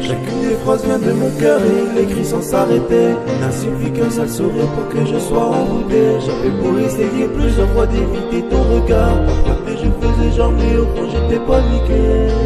Chacune des phrases vient de mon cœur et il écrit sans s'arrêter. Il n'a suffi qu'un seul sourire pour que je sois envoûté. J'avais beau essayer plusieurs fois d'éviter ton regard. Parfois je faisais genre mais au fond j'étais paniqué.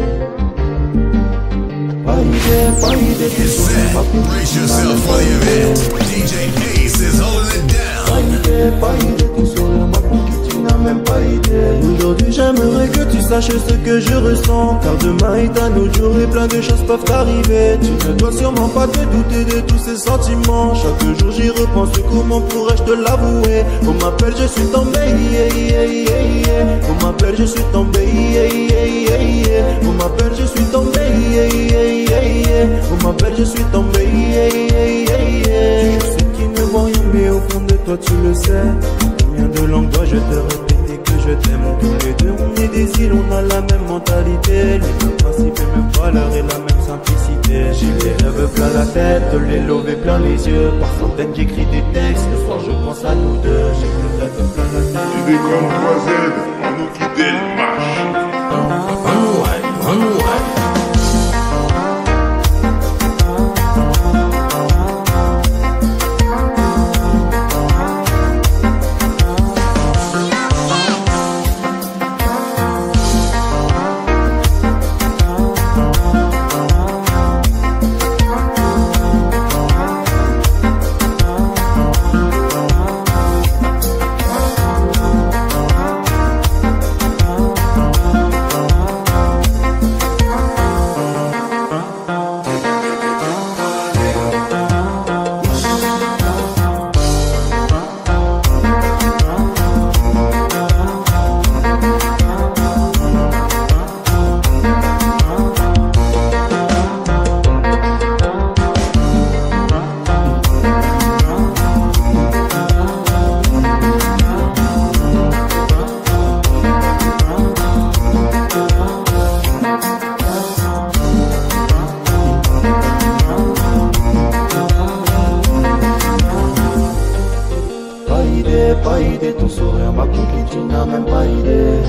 Pas idée, Get set, brace yourself for the event. DJ Ace is holding it down. Pas idée, ton sourire m'a conquis, tu n'as même pas idée. Aujourd'hui j'aimerais que tu saches ce que je ressens, car demain est un autre jour et plein de choses peuvent arriver. Tu ne dois sûrement pas te douter de tous ces sentiments. Chaque jour j'y repense, comment pourrais-je te l'avouer? On m'appelle, je suis tombé, on m'appelle, je suis tombé, on m'appelle, je suis tombé, on m'appelle, je suis tombé. Je sais qu'ils ne voient rien, mais au fond de toi tu le sais. Combien de langues dois-je te répéter que je t'aime? Tous les deux on est des îles, on a la même mentalité, les mêmes principes et mêmes valeurs et la même simplicité. J'ai les rêves plein la tête, les lovés plein les yeux. Par centaines j'écris des textes, le soir je pense à nous deux. J'ai les rêves plein la tête. Tu déconnes pas Z, on nous quitte le match. Pas idée, ton sourire m'a conquis, tu n'as même pas idée.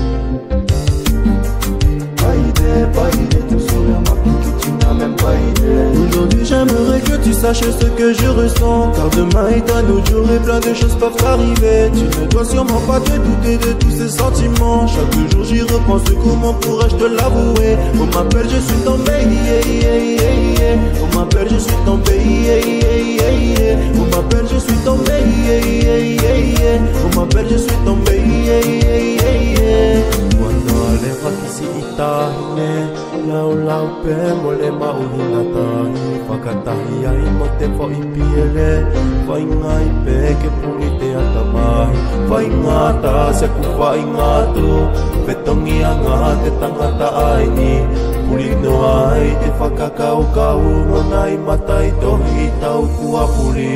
Pas idée, ton sourire m'a conquis, tu n'as même pas idée. Aujourd'hui j'aimerais que tu saches ce que je ressens, car demain est un autre jour et plein de choses peuvent arriver. Tu ne dois sûrement pas te douter de tous ces sentiments. Chaque jour j'y repense, comment pourrais-je te l'avouer? On m'appelle, je suis tombé, on m'appelle, je suis tombé, on m'appelle, je suis tombé, on m'appelle, je suis tombé. Cuando alewa kisi itahine, lau lau pe mole mauhinatahi, fakatahi ai mote fo ipiele, faingai pe ke pulite atamahi, faingata se kufa ingatu, petongi angate tangata aini, pulino ai te fakakau kau, nonai matai tohi tau kuapuli.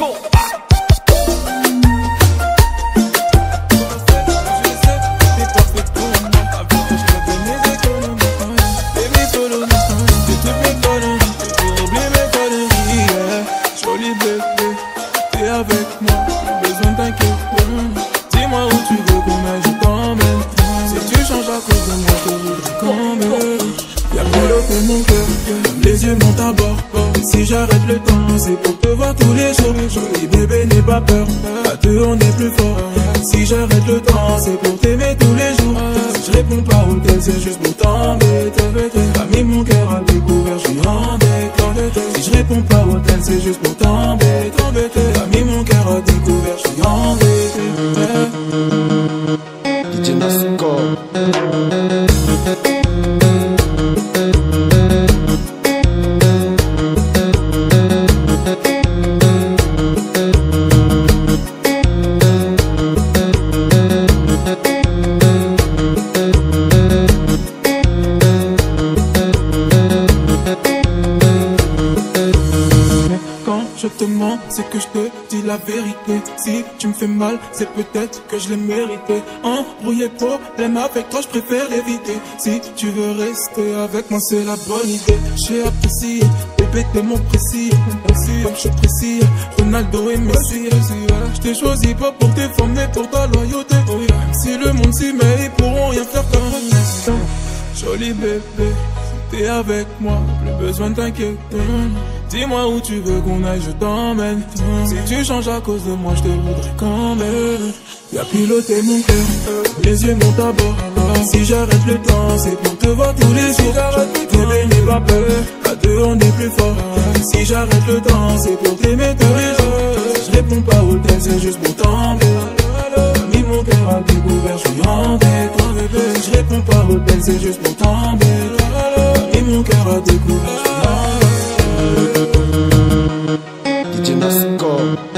Les yeux montent à bord. Si j'arrête le temps, c'est pour te voir tous les jours. Joli bébé, n'aie pas peur, à deux on est plus fort. Si j'arrête le temps, c'est pour t'aimer tous les jours. Si je réponds pas au tel, c'est juste pour t'embêter. T'as mis mon cœur à découvert, je suis embêté. Si je réponds pas au tel, c'est juste pour t'embêter. T'as mis mon cœur à découvert, je suis embêté. DJ Nasco. Je te mens, c'est que je te dis la vérité. Si tu me fais mal, c'est peut-être que je l'ai mérité. Embrouillé problème avec toi, je préfère l'éviter. Si tu veux rester avec moi, c'est la bonne idée. J'ai apprécié, bébé t'es mon précis. Comme je suis précis, Ronaldo et Messi. Je t'ai choisi pas pour tes formes, mais pour ta loyauté. Si le monde s'y met, ils pourront rien faire comme moi. Joli bébé, t'es avec moi, plus besoin de t'inquiéter. Dis-moi où tu veux qu'on aille, je t'emmène. Si tu changes à cause de moi, je te voudrais quand même. Y'a piloté mon cœur, les yeux montent à bord. Si j'arrête le temps, c'est pour te voir tous les jours. Bébé, n'aie pas peur, à deux on est plus fort. Si j'arrête le temps, c'est pour t'aimer tous les jours. Je réponds pas au tel, c'est juste pour t'embêter. T'as mis mon cœur à découvert, je suis embêté. Je réponds pas au tel, c'est juste pour t'embêter. T'as mis mon cœur à découvert, je suis embêté. DJ Nasco.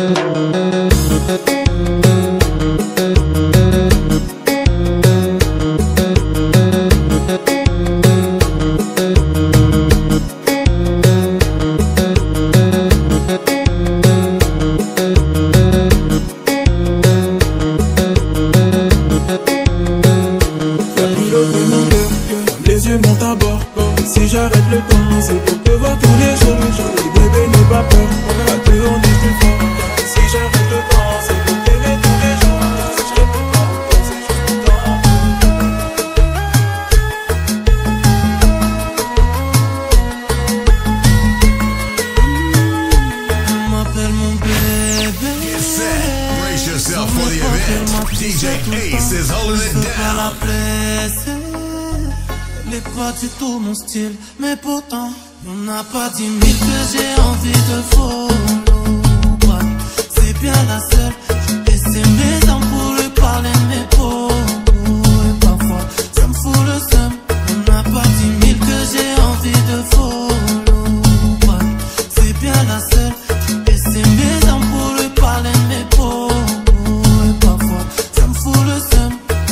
Les yeux montent à bord. Si j'arrête le temps, c'est pour te voir tous les jours. Joli bébé, n'aie pas peur, à deux on est plus fort. Si j'arrête le temps, c'est pour t'aimer tous les jours. Si je réponds pas au temps, c'est juste pour t'embêter. On m'appelle mon bébé. Get set, brace yourself for the event. DJ Ace is holding it À la down. blessée, elle est pas du tout mon style, mais pourtant, y'en a pas 10 000 que j'ai envie de follow. C'est bien la seule, et c'est mes armes pour lui parler de mes peaux. Et parfois, ça me fout le seum, y'en a pas 10 000 que j'ai envie de follow. C'est bien la seule, et c'est mes armes pour lui parler de mes peaux. Et parfois, ça me fout le seum.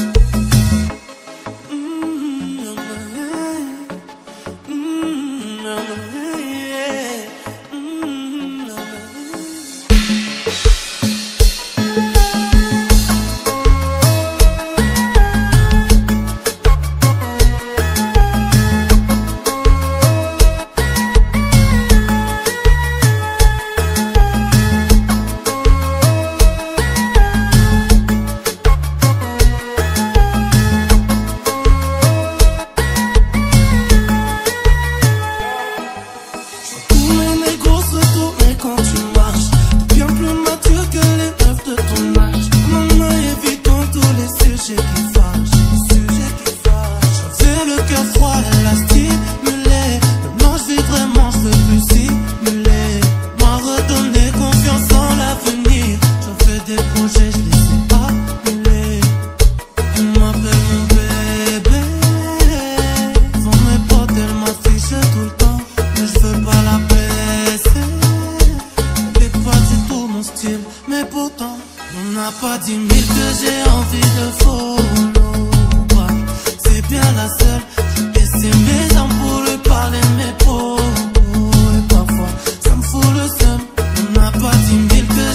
Mais pourtant, on n'a pas 10 000 que j'ai envie de follow. C'est bien la seule, et c'est mes armes pour lui parler de mes peaux. Et parfois, ça me fout le seum. On n'a pas 10 000 que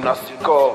Nasco.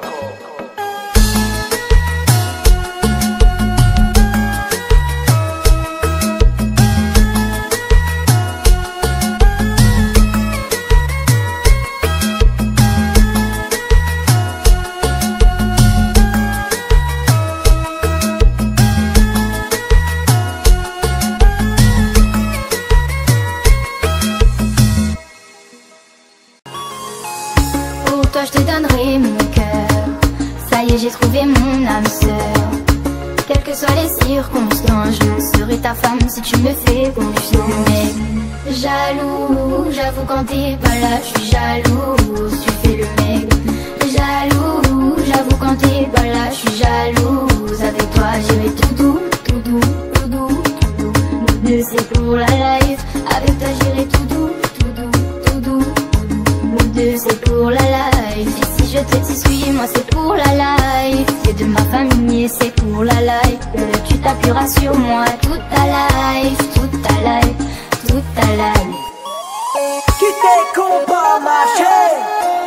Toi je te donnerai mon cœur. Ça y est, j'ai trouvé mon âme sœur. Quelles que soient les circonstances, je serai ta femme si tu me fais confiance. Mais jaloux, j'avoue quand t'es pas là, je suis jalouse, tu fais le mec. Jaloux, j'avoue quand t'es pas là, je suis jalouse. Avec toi j'irai tout doux, tout doux, tout doux, tout doux. Nous deux c'est pour la life. Avec toi j'irai tout doux, tout doux, tout doux, tout doux. Nous deux c'est pour la life. Et si je te dis suis-moi c'est pour la life. T'es de ma famille c'est pour la life. Tu t'appuieras sur moi toute ta life, toute ta life, toute ta life. Qui t'es con pas marcher?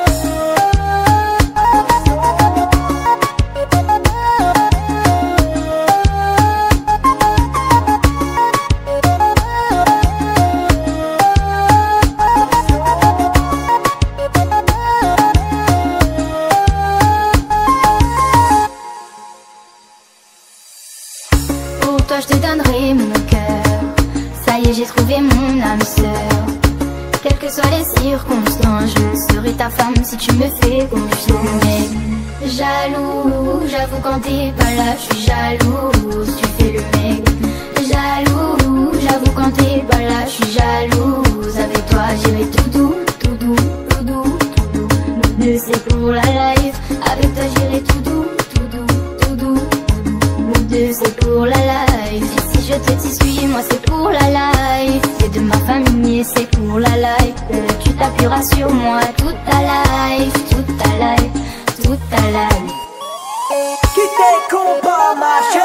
Je te donnerai mon cœur. Ça y est, j'ai trouvé mon âme sœur. Quelles que soient les circonstances, je serai ta femme si tu me fais confiance. Mais jaloux, j'avoue quand t'es pas là, je suis jalouse, tu fais le mec. Jaloux, j'avoue quand t'es pas là, je suis jalouse. Avec toi j'irai tout doux, tout doux, tout doux, tout doux. Nous deux c'est pour la life. Avec toi j'irai tout doux, tout doux, tout doux, tout doux. Nous deux c'est pour la life. Si je te dis suis-moi c'est pour la life. T'es de ma famille c'est pour la life. Tu t'appuieras sur moi toute ta life, toute ta life, toute ta life. Qui t'es con pas marcher?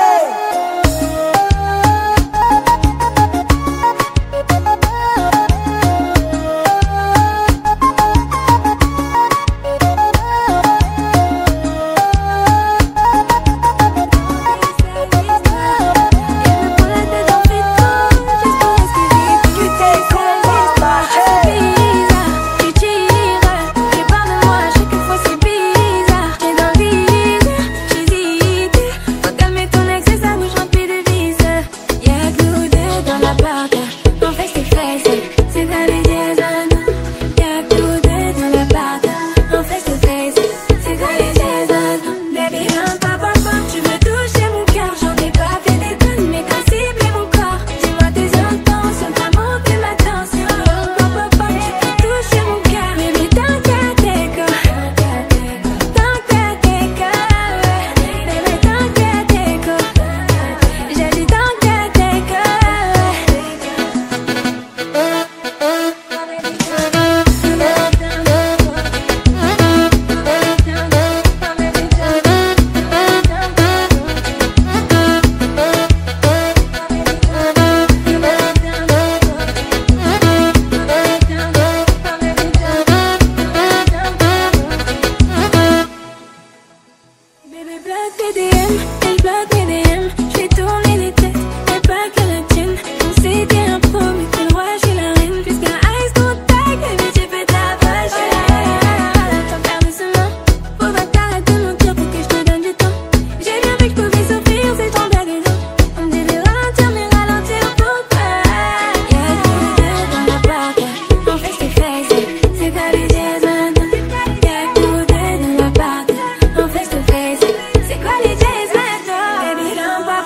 C'est quoi les jazz maintenant? Baby, don't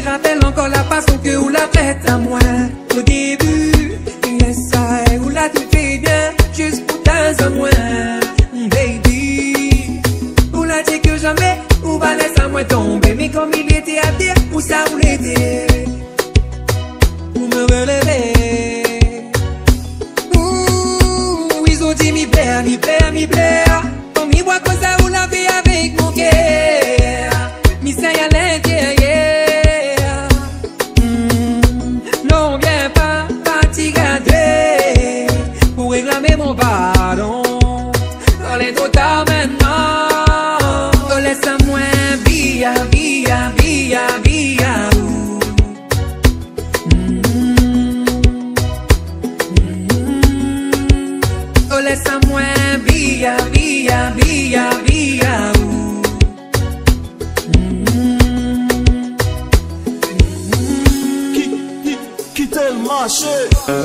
rappelle encore la façon que vous la faites à moi. Au début, yes I, vous la tout fait bien, juste pour dans un moi. Baby, vous la dit que jamais, vous va laisser à moi tomber. Mais comme il était à terre, où ça vous l'était? Vous me relevez. Ouh, ils ont dit mi plaire, mi plaire, mi plaire. Comme il voit comme ça, vous l'avez avec mon cœur. Mi ça y a l'intérieur. Non, viens pas fatiguer pour réclamer mon pardon. On est trop tard maintenant. On laisse à moi via, via, via, via. On laisse à moi via, via, via, via. Quitter le marché.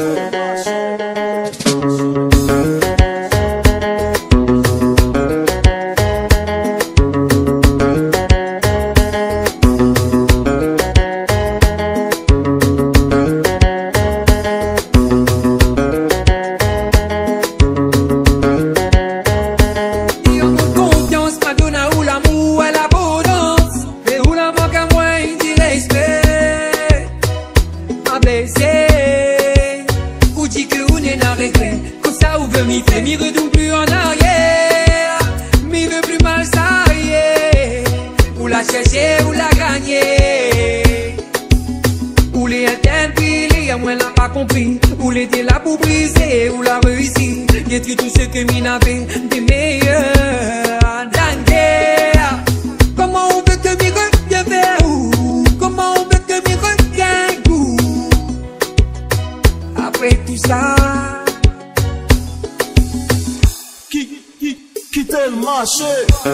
Mi retourne plus en arrière, mi veut plus mal ça y est. Ou la chercher, ou la gagner. Ou les interpeller, à moi l'a pas compris. Ou l'été là pour briser, ou la réussir. Détruire tout ce que mi n'avait des meilleurs. Dernière, comment on veut que mi revienne vers où? Comment on veut que mi regagne goût? Après tout ça, quitter le marché.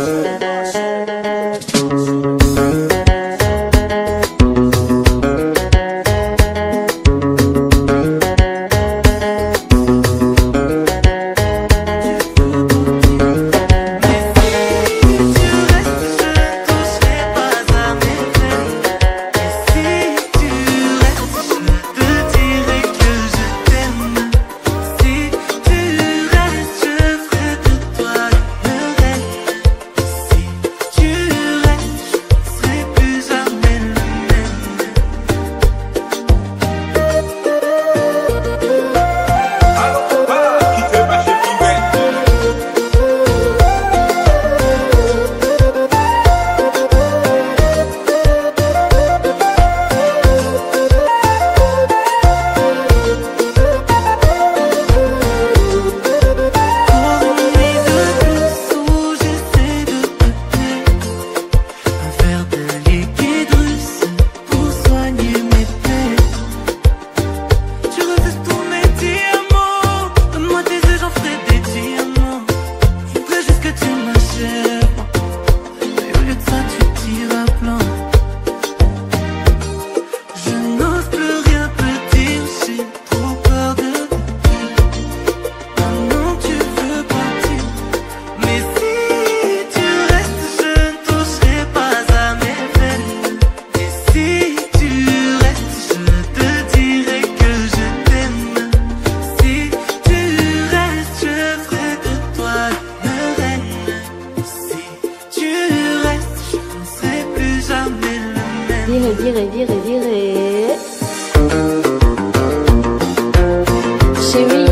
Virez. Chérie.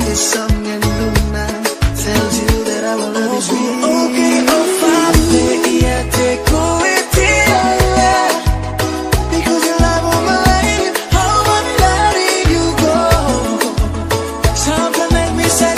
the sun and luna tells you that I will always be. Okay, oh fate, yeah, te coetia, because you love all my life, how I'm letting you go. Something make me sad.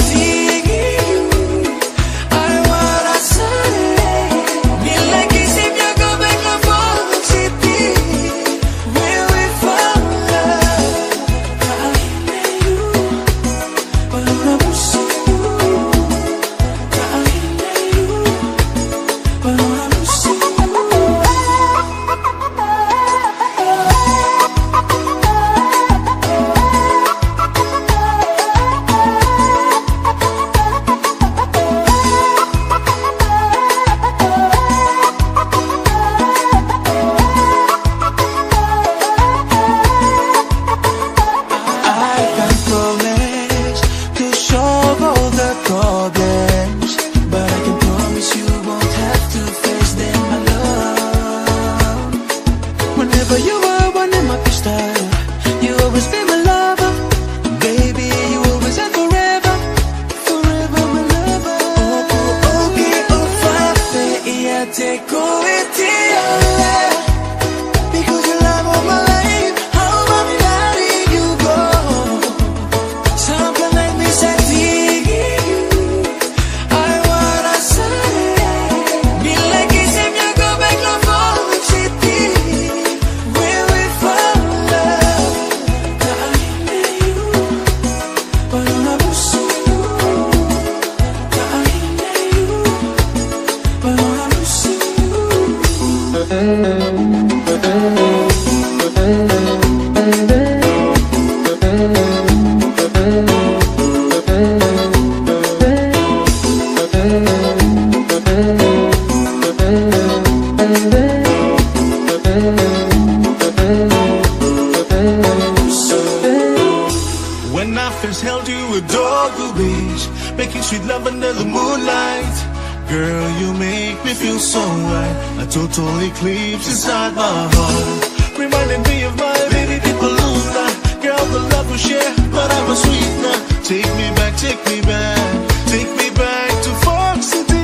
When I first held you, adored the beach, making sweet love under the moonlight. Girl, you make me feel so right. A total eclipse inside my heart, reminding me of my baby Palooza. Girl, the love we share, but I'm a sweetener. Take me back, take me back, take me back to Fox City.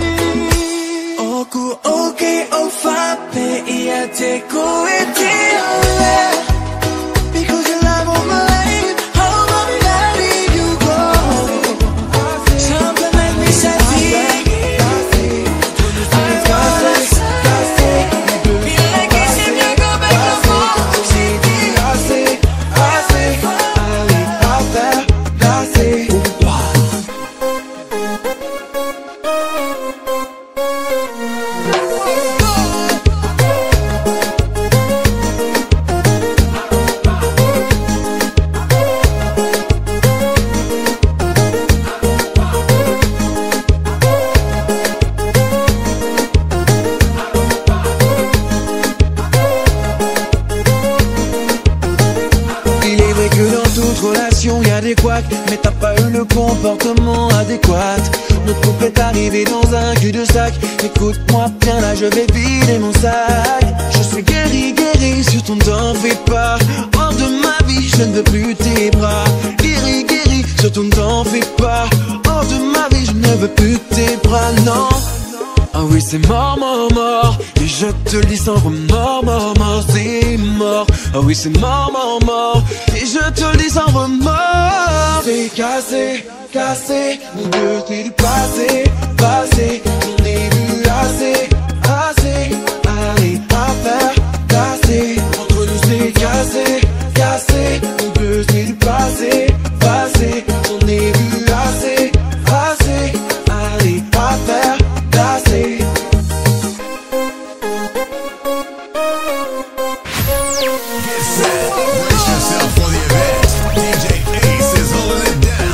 Oku, okay, oh, fape, ia te koete, because you love all my life, how I'm letting you go. Something make me sad. Mais t'as pas eu le comportement adéquat. Notre couple est arrivé dans un cul-de-sac. Écoute-moi bien, là je vais vider mon sac. Je suis guéri, guéri, surtout t'en fais pas. Hors de ma vie, je ne veux plus tes bras. Guéri, guéri, surtout t'en fais pas. Hors de ma vie, je ne veux plus tes bras, non. Ah oui, c'est mort, mort, mort. Et je te le dis sans remords, mort, mort, c'est mort. Ah oui, c'est mort, mort, mort. Et je te le dis sans remords. C'est cassé, cassé. Nous deux, c'est du passé, passé. J'en ai vu assez, assez. Allez, affaire, cassé. Entre nous, c'est cassé, cassé. Nous deux, c'est du passé, passé. J'en ai vu assez, assez. Allez, affaire, cassé. Get set, brace yourself for the event. DJ Ace is holding it down.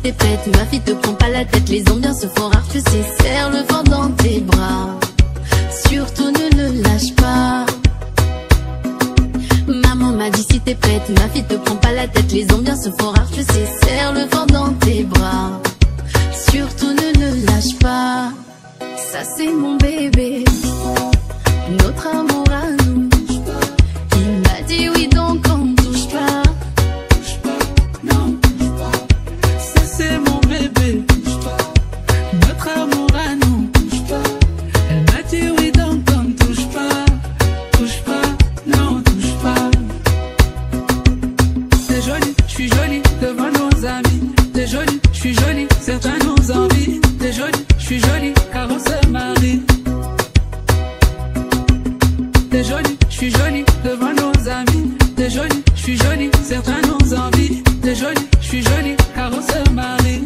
t'es prête, ma fille te prends pas la tête. Les ambiances se font rares, tu sais, serre le vent dans tes bras. Surtout ne le lâche pas. Maman m'a dit si t'es prête, ma fille te prends pas la tête. Les ambiances se font rares, tu sais, serre le vent dans tes bras. Surtout ne le lâche pas. Ça c'est mon bébé, notre amour à nous. Il m'a dit oui donc on ne touche pas. Non, ça c'est mon bébé, notre amour à nous. Elle m'a dit oui donc on ne touche pas. Touche pas, non touche pas. T'es jolie, je suis jolie devant nos amis. T'es jolie, je suis jolie, certains nous envient. T'es jolie, je suis jolie car on se marie. T'es jolie, je suis jolie devant nos amis. T'es jolie, je suis jolie, certains nous envient. T'es jolie, je suis jolie car on se marie.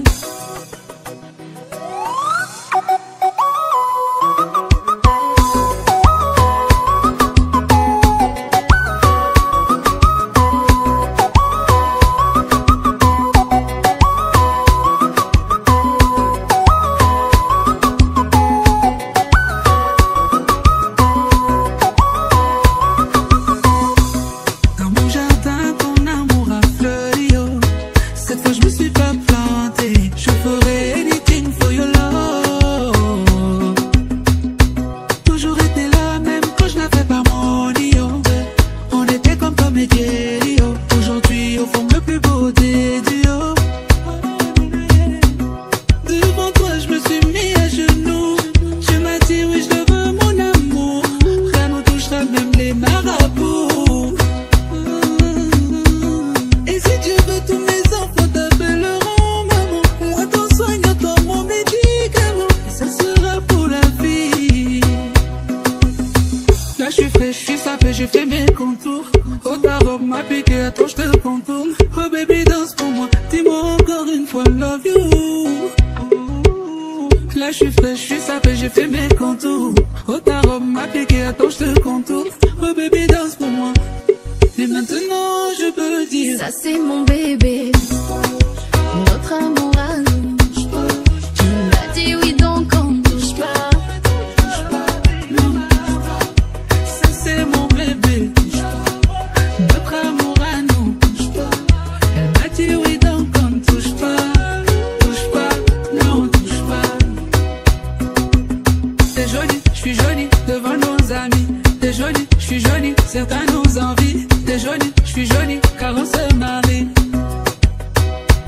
J'ai fait mes contours. Oh ta robe m'a piqué, attends je te contourne. Oh baby danse pour moi, dis-moi encore une fois love you. Là je suis fraîche, je suis sapé, j'ai fait mes contours. Oh ta robe m'a piqué, attends je te contourne. Oh baby danse pour moi. Et maintenant je peux dire ça c'est mon bébé, notre amour à nous. Tu m'as dit oui donc on ne touche pas. Ça c'est mon bébé, notre amour à nous. Elle m'a dit oui donc on ne touche pas. Touche pas, non on touche pas. T'es jolie, je suis jolie devant nos amis. T'es jolie, je suis jolie, certains nous envient. T'es jolie, je suis jolie car on se marie.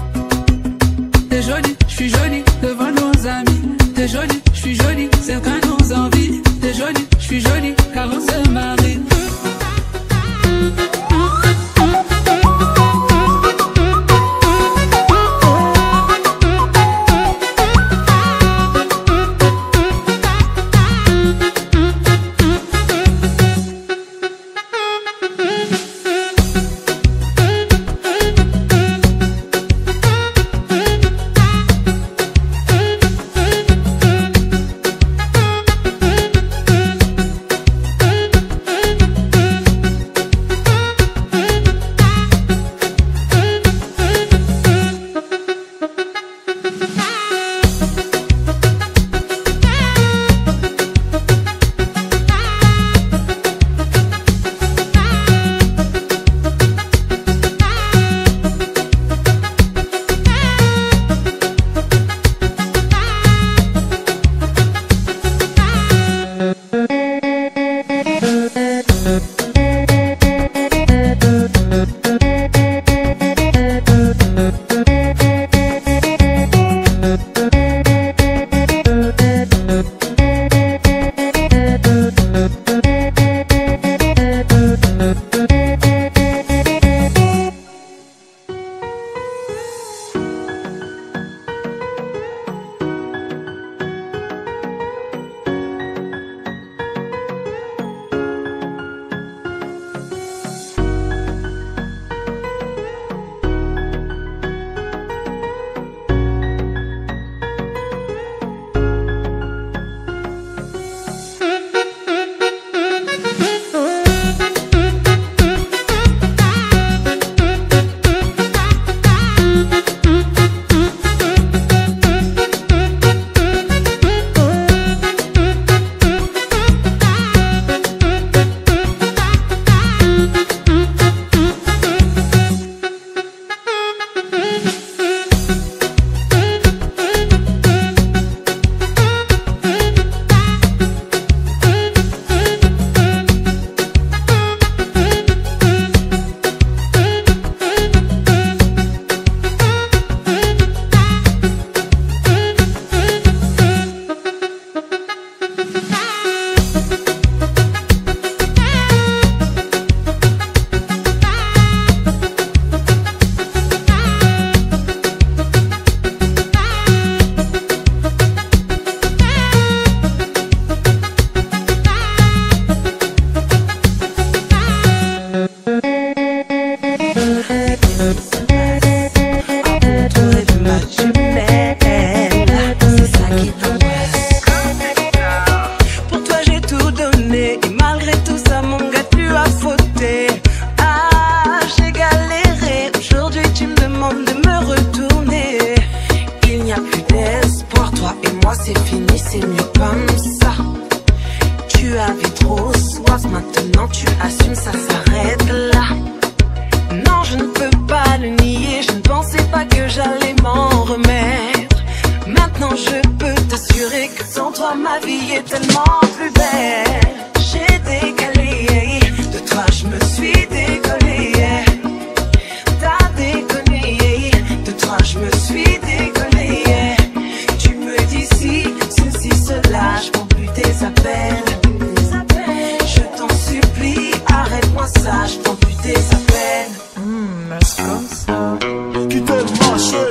c'est fini, c'est mieux comme ça. Tu avais trop soif, maintenant tu assumes, ça s'arrête là. Non, je ne peux pas le nier, je ne pensais pas que j'allais m'en remettre. Maintenant je peux t'assurer que sans toi ma vie est tellement plus belle. J'ai décalé, de toi je me suis décollé. T'as déconné, de toi je me suis décollé. Tu me dis si, ceci, cela, je m'en plus tes appels. Je t'en supplie, arrête-moi ça, je t'en plus tes appels. C'est comme ça. Qui t'aime marcher.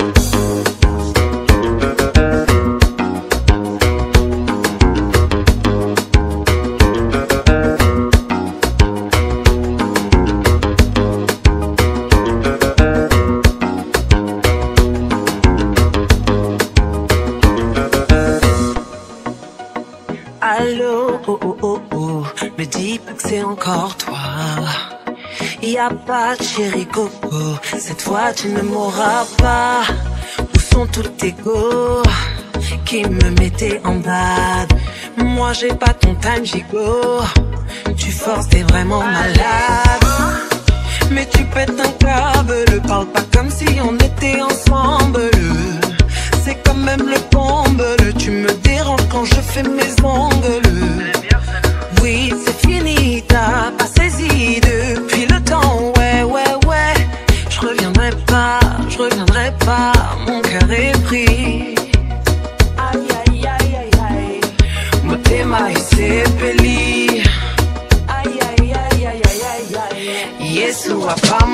Allô, oh oh oh oh, me dis pas que c'est encore toi. Y'a pas de chéri coco, cette fois tu ne m'auras pas. Où sont tous tes go qui me mettaient en bad? Moi j'ai pas ton time gigot, tu forces, t'es vraiment malade. Mais tu pètes un câble, parle pas comme si on était ensemble. C'est quand même le comble, tu me déranges quand je fais mes ongles. Oui, c'est fini, t'as pas saisi depuis le temps, ouais, ouais, ouais. Je reviendrai pas, mon cœur est pris. Aïe, aïe, aïe, aïe, aïe. Motema isepeli. Aïe, aïe, aïe, aïe, aïe, aïe. Yesu apa